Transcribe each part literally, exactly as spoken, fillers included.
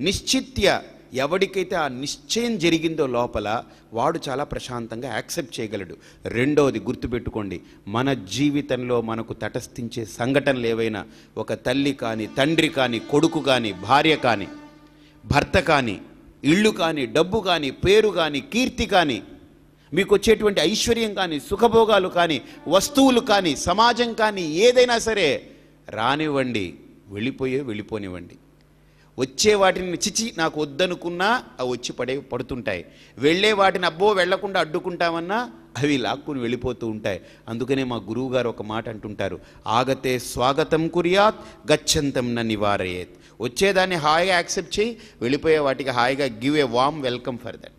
నిశ్చిత్య, ఎవడికైతే ఆ నిశ్చయం జరిగిందో లోపల వాడు చాలా ప్రశాంతంగా యాక్సెప్ట్ చేయగలడు. రెండోది గుర్తుపెట్టుకోండి, మన జీవితంలో మనకు తటస్థించే సంఘటనలు ఏవైనా, ఒక తల్లి కానీ, తండ్రి కానీ, కొడుకు కానీ, భార్య కానీ, భర్త కానీ, ఇళ్ళు కానీ, డబ్బు కానీ, పేరు కానీ, కీర్తి కానీ, మీకు వచ్చేటువంటి ఐశ్వర్యం కానీ, సుఖభోగాలు కానీ, వస్తువులు కానీ, సమాజం కానీ, ఏదైనా సరే రానివ్వండి, వెళ్ళిపోయే వెళ్ళిపోనివ్వండి. వచ్చే వాటిని చిచి నాకు వద్దనుకున్నా అవి వచ్చి పడే పడుతుంటాయి. వెళ్ళే వాటిని అబ్బో వెళ్లకుండా అడ్డుకుంటామన్నా అవి లాక్కుని వెళ్ళిపోతూ ఉంటాయి. అందుకనే మా గురువు గారు ఒక మాట అంటుంటారు, ఆగతే స్వాగతం కుర్యాత్ గచ్చంతం న నివారయేత్. వచ్చేదాన్ని హాయిగా యాక్సెప్ట్ చేయి, వెళ్ళిపోయే వాటికి హాయిగా give a warm welcome for that.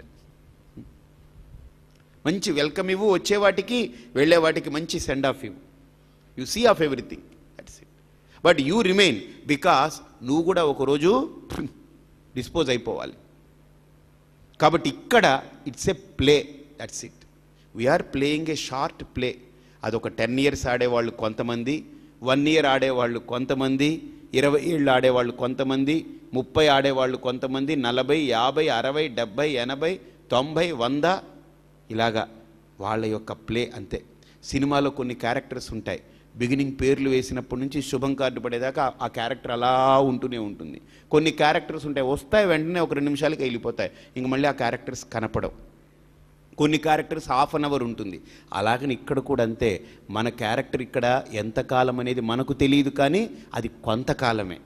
మంచి వెల్కమ్ ఇవ్వు వచ్చే వాటికి, వెళ్ళే వాటికి మంచి సెండ్ ఆఫ్ ఇవ్వు. You see off everything, that's it. But you remain, because నువ్వు కూడా ఒకరోజు డిస్పోజ్ అయిపోవాలి. కాబట్టి ఇక్కడ it's a play, that's it. We're playing a short play. అదొక టెన్ ఇయర్స్ ఆడేవాళ్ళు కొంతమంది, వన్ ఇయర్ ఆడేవాళ్ళు కొంతమంది, ఇరవై ఏళ్ళు ఆడేవాళ్ళు కొంతమంది, ముప్పై ఆడేవాళ్ళు కొంతమంది, నలభై, యాభై, అరవై, డెబ్భై, ఎనభై, తొంభై, వంద, ఇలాగా వాళ్ళ యొక్క ప్లే అంతే. సినిమాలో కొన్ని క్యారెక్టర్స్ ఉంటాయి, బిగినింగ్ పేర్లు వేసినప్పటి నుంచి శుభం కార్డు పడేదాకా ఆ క్యారెక్టర్ అలా ఉంటూనే ఉంటుంది. కొన్ని క్యారెక్టర్స్ ఉంటాయి, వస్తాయి వెంటనే ఒక రెండు నిమిషాలకి వెళ్ళిపోతాయి, ఇంక మళ్ళీ ఆ క్యారెక్టర్స్ కనపడవు. కొన్ని క్యారెక్టర్స్ హాఫ్ అన్ అవర్ ఉంటుంది. అలాగని ఇక్కడ కూడా అంతే. మన క్యారెక్టర్ ఇక్కడ ఎంతకాలం అనేది మనకు తెలియదు, కానీ అది కొంతకాలమే.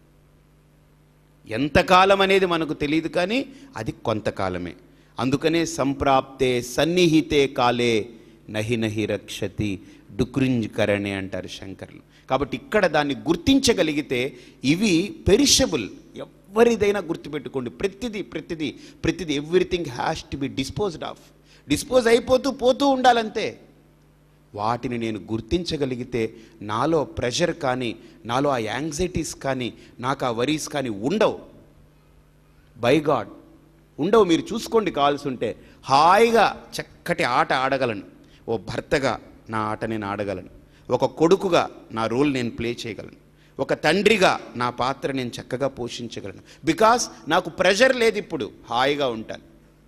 ఎంతకాలం అనేది మనకు తెలియదు, కానీ అది కొంతకాలమే. అందుకనే సంప్రాప్తే సన్నిహితే కాలే నహి నహి రక్షతి డుక్రింజ్ కరణే అంటారు శంకర్లు. కాబట్టి ఇక్కడ దాన్ని గుర్తించగలిగితే ఇవి పెరిషబుల్. ఎవరిదైనా గుర్తుపెట్టుకోండి, ప్రతిదీ ప్రతిదీ ప్రతిదీ everything has to be disposed of. Dispose అయిపోతూ పోతూ ఉండాలంతే. వాటిని నేను గుర్తించగలిగితే నాలో ప్రెషర్ కానీ, నాలో ఆ యాంగ్జైటీస్ కానీ, నాకు ఆ వరీస్ కానీ ఉండవు. బై గాడ్ ఉండవు. మీరు చూసుకోండి, కావాల్సి ఉంటే హాయిగా చక్కటి ఆట ఆడగలను. ఓ భర్తగా నా ఆట నేను ఆడగలను, ఒక కొడుకుగా నా రోల్ నేను ప్లే చేయగలను, ఒక తండ్రిగా నా పాత్ర నేను చక్కగా పోషించగలను. బికాస్ నాకు ప్రెషర్ లేదు, ఇప్పుడు హాయిగా ఉంటాను.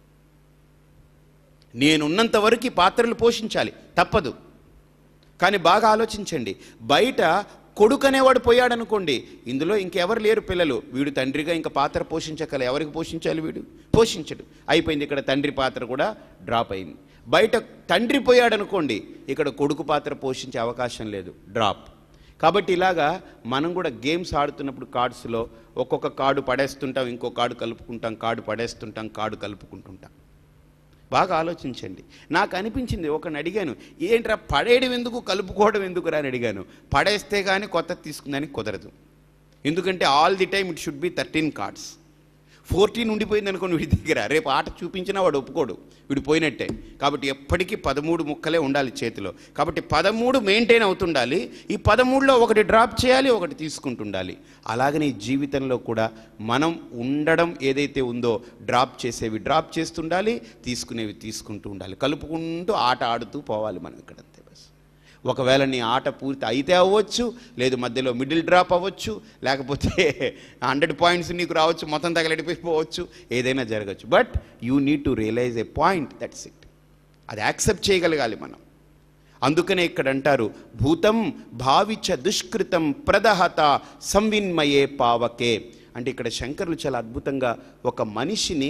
నేనున్నంత వరకు ఈ పాత్రలు పోషించాలి, తప్పదు. కానీ బాగా ఆలోచించండి, బయట కొడుకు అనేవాడు పోయాడనుకోండి, ఇందులో ఇంకెవరు లేరు పిల్లలు, వీడు తండ్రిగా ఇంకా పాత్ర పోషించగల. ఎవరికి పోషించాలి? వీడు పోషించడు, అయిపోయింది. ఇక్కడ తండ్రి పాత్ర కూడా డ్రాప్ అయింది. బయట తండ్రి పోయాడనుకోండి, ఇక్కడ కొడుకు పాత్ర పోషించే అవకాశం లేదు, డ్రాప్. కాబట్టి ఇలాగా మనం కూడా గేమ్స్ ఆడుతున్నప్పుడు కార్డ్స్లో ఒక్కొక్క కార్డు పడేస్తుంటాం, ఇంకో కార్డు కలుపుకుంటాం, కార్డు పడేస్తుంటాం, కార్డు కలుపుకుంటుంటాం. బాగా ఆలోచించండి. నాకు అనిపించింది, ఒకని అడిగాను, ఏంట్రా పడేయడం ఎందుకు కలుపుకోవడం ఎందుకు రా అని అడిగాను. పడేస్తే కానీ కొత్తది తీసుకుందానికి కుదరదు. ఎందుకంటే all the time it should be thirteen cards. Fourteen ఉండిపోయింది అనుకోండి వీడి దగ్గర, రేపు ఆట చూపించినా వాడు ఒప్పుకోడు, వీడు పోయినట్టే. కాబట్టి ఎప్పటికీ పదమూడు ముక్కలే ఉండాలి చేతిలో. కాబట్టి పదమూడు మెయింటైన్ అవుతుండాలి. ఈ పదమూడులో ఒకటి డ్రాప్ చేయాలి, ఒకటి తీసుకుంటుండాలి. అలాగనే ఈ జీవితంలో కూడా మనం ఉండడం ఏదైతే ఉందో, డ్రాప్ చేసేవి డ్రాప్ చేస్తుండాలి, తీసుకునేవి తీసుకుంటూ ఉండాలి. కలుపుకుంటూ ఆట ఆడుతూ పోవాలి మనం ఇక్కడ, అంతే బస్. ఒకవేళ నీ ఆట పూర్తి అయితే అవ్వచ్చు, లేదు మధ్యలో మిడిల్ డ్రాప్ అవ్వచ్చు, లేకపోతే హండ్రెడ్ పాయింట్స్ నీకు రావచ్చు, మొత్తం తగలడిపోవచ్చు, ఏదైనా జరగచ్చు. But you need to realise a point, that's it. అది యాక్సెప్ట్ చేయగలగాలి మనం. అందుకనే ఇక్కడ అంటారు, భూతం భావిచ దుష్కృతం ప్రదహత సంవిన్మయే పావకే. అంటే ఇక్కడ శంకరులు చాలా అద్భుతంగా ఒక మనిషిని,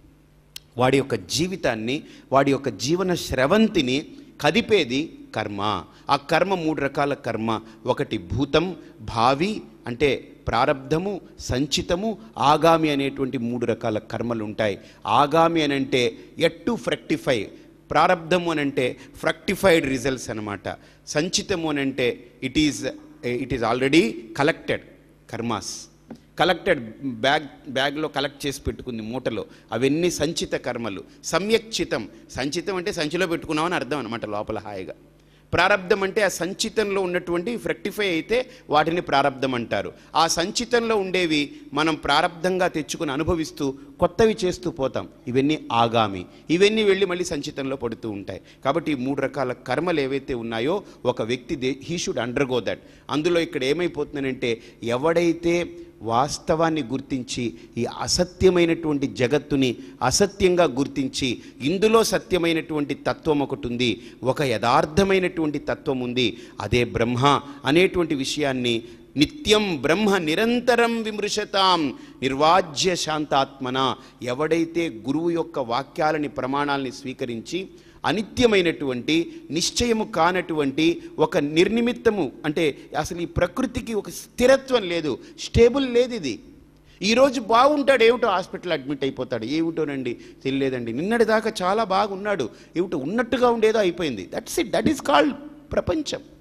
వాడి యొక్క జీవితాన్ని, వాడి యొక్క జీవన స్రవంతిని కదిపేది కర్మ. ఆ కర్మ మూడు రకాల కర్మ. ఒకటి భూతం, భావి అంటే ప్రారబ్ధము, సంచితము, ఆగామి అనేటువంటి మూడు రకాల కర్మలు ఉంటాయి. ఆగామి అని అంటే ఎట్ టు ఫ్రక్టిఫై, ప్రారబ్ధము అని అంటే ఫ్రక్టిఫైడ్ రిజల్ట్స్ అనమాట. సంచితము అని అంటే it is it is already collected karmas. Collected bag బ్యాగ్లో కలెక్ట్ చేసి పెట్టుకుంది మూటలో, అవన్నీ సంచిత కర్మలు. సమ్యక్చితం, సంచితం అంటే సంచిలో పెట్టుకున్నామని అర్థం అనమాట, లోపల హాయిగా. ప్రారబ్ధం అంటే ఆ సంచితంలో ఉన్నటువంటి ఫ్రక్టిఫై అయితే వాటిని ప్రారబ్ధం అంటారు. ఆ సంచితంలో ఉండేవి మనం ప్రారబ్ధంగా తెచ్చుకుని అనుభవిస్తూ కొత్తవి చేస్తూ పోతాం, ఇవన్నీ ఆగామి. ఇవన్నీ వెళ్ళి మళ్ళీ సంచితంలో పడుతూ ఉంటాయి. కాబట్టి ఈ మూడు రకాల కర్మలు ఏవైతే ఉన్నాయో ఒక వ్యక్తి they he should undergo that. అందులో ఇక్కడ ఏమైపోతుందంటే, ఎవడైతే వాస్తవాన్ని గుర్తించి ఈ అసత్యమైనటువంటి జగత్తుని అసత్యంగా గుర్తించి ఇందులో సత్యమైనటువంటి తత్వం ఒకటి ఉంది, ఒక యథార్థమైనటువంటి తత్వం ఉంది, అదే బ్రహ్మ అనేటువంటి విషయాన్ని నిత్యం బ్రహ్మ నిరంతరం విమృశతాం నిర్వాజ్య శాంతాత్మన, ఎవడైతే గురువు యొక్క వాక్యాలని ప్రమాణాలని స్వీకరించి అనిత్యమైనటువంటి నిశ్చయము కానటువంటి ఒక నిర్నిమిత్తము, అంటే అసలు ఈ ప్రకృతికి ఒక స్థిరత్వం లేదు, స్టేబుల్ లేదు, ఇది ఈరోజు బాగుంటాడు, ఏమిటో హాస్పిటల్ అడ్మిట్ అయిపోతాడు, ఏమిటోనండి తెలియలేదండి, నిన్నటి దాకా చాలా బాగున్నాడు, ఏమిటో ఉన్నట్టుగా ఉండేదో అయిపోయింది. That's it, that is called ప్రపంచం.